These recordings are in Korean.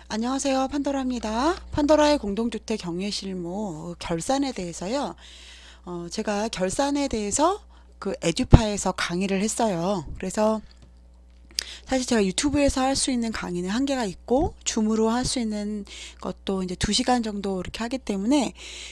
안녕하세요. 판도라입니다. 판도라의 공동주택 경외실무 결산에 대해서요. 제가 결산에 대해서 그 에듀파에서 강의를 했어요. 그래서 사실 제가 유튜브에서 할 수 있는 강의는 한계가 있고 줌으로 할 수 있는 것도 이제 2시간 정도 이렇게 하기 때문에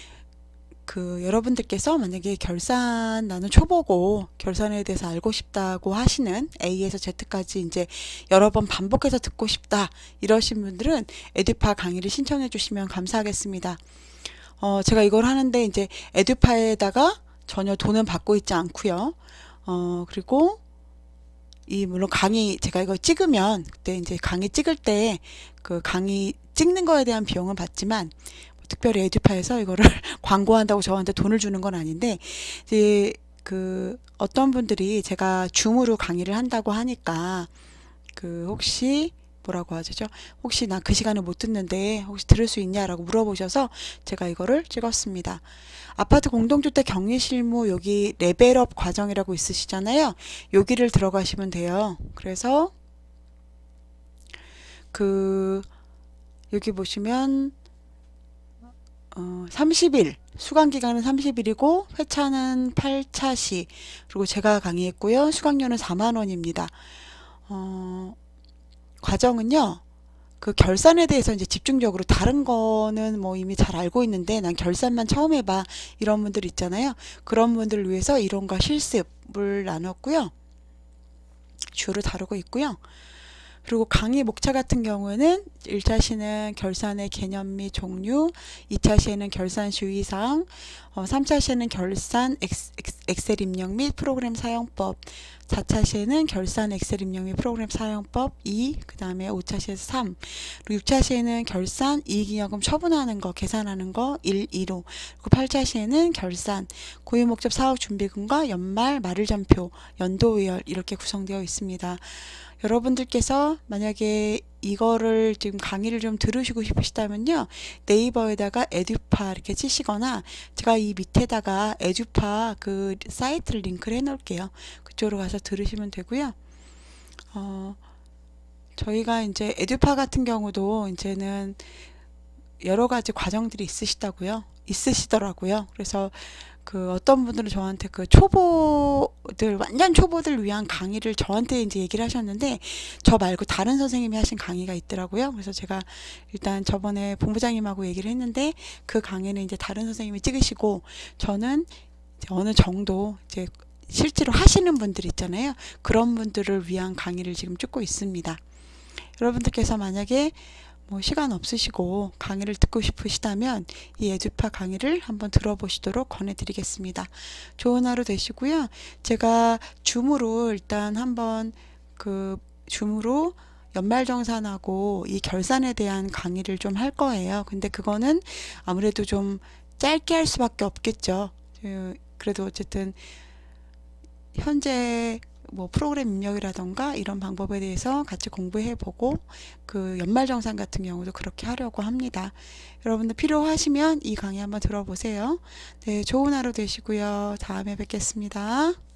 여러분들께서 만약에 결산 나는 초보고 결산에 대해서 알고 싶다고 하시는 A에서 Z까지 이제 여러 번 반복해서 듣고 싶다 이러신 분들은 에듀파 강의를 신청해 주시면 감사하겠습니다. 제가 이걸 하는데 이제 에듀파에다가 전혀 돈은 받고 있지 않고요. 그리고 물론 강의 제가 이거 찍으면 그때 이제 강의 찍을 때 그 강의 찍는 거에 대한 비용은 받지만 특별히 에듀파에서 이거를 광고한다고 저한테 돈을 주는 건 아닌데 이제 어떤 분들이 제가 줌으로 강의를 한다고 하니까 혹시 뭐라고 하죠? 혹시 나 그 시간에 못 듣는데 혹시 들을 수 있냐라고 물어보셔서 제가 이거를 찍었습니다. 아파트 공동주택 경리실무 여기 레벨업 과정이라고 있으시잖아요. 여기를 들어가시면 돼요. 그래서 여기 보시면 30일 수강기간은 30일이고 회차는 8차시 그리고 제가 강의했고요. 수강료는 4만원입니다. 과정은요. 결산에 대해서 이제 집중적으로 다른 거는 뭐 이미 잘 알고 있는데 난 결산만 처음 해봐 이런 분들 있잖아요. 그런 분들을 위해서 이론과 실습을 나눴고요. 주로 다루고 있고요. 그리고 강의 목차 같은 경우는 1차 시는 결산의 개념 및 종류, 2차 시에는 결산 주의사항, 3차 시에는 결산 엑셀 입력 및 프로그램 사용법, 4차 시에는 결산 엑셀 입력 및 프로그램 사용법 2, 그 다음에 5차 시에서 3, 그리고 6차 시에는 결산, 이익잉여금 처분하는 거, 계산하는 거 1, 2로, 그리고 8차 시에는 결산, 고유목적 사업준비금과 연말, 말일전표, 연도의열 이렇게 구성되어 있습니다. 여러분들께서 만약에 이거를 지금 강의를 좀 들으시고 싶으시다면요. 네이버에다가 에듀파 이렇게 치시거나 제가 이 밑에다가 에듀파 그 사이트를 링크를 해 놓을게요. 그쪽으로 가서 들으시면 되고요. 저희가 이제 에듀파 같은 경우도 이제는 여러 가지 과정들이 있으시더라고요. 그래서 어떤 분들은 저한테 완전 초보들 위한 강의를 저한테 이제 얘기를 하셨는데 저 말고 다른 선생님이 하신 강의가 있더라고요. 그래서 제가 일단 저번에 본부장님하고 얘기를 했는데 그 강의는 이제 다른 선생님이 찍으시고 저는 이제 어느 정도 이제 실제로 하시는 분들 있잖아요. 그런 분들을 위한 강의를 지금 찍고 있습니다. 여러분들께서 만약에 뭐 시간 없으시고 강의를 듣고 싶으시다면 이 에듀파 강의를 한번 들어보시도록 권해드리겠습니다. 좋은 하루 되시고요. 제가 줌으로 일단 한번 줌으로 연말정산하고 이 결산에 대한 강의를 좀 할 거예요. 근데 그거는 아무래도 좀 짧게 할 수밖에 없겠죠. 그래도 어쨌든 현재 뭐 프로그램 입력이라던가 이런 방법에 대해서 같이 공부해 보고 연말정산 같은 경우도 그렇게 하려고 합니다. 여러분들 필요하시면 이 강의 한번 들어보세요. 네, 좋은 하루 되시고요. 다음에 뵙겠습니다.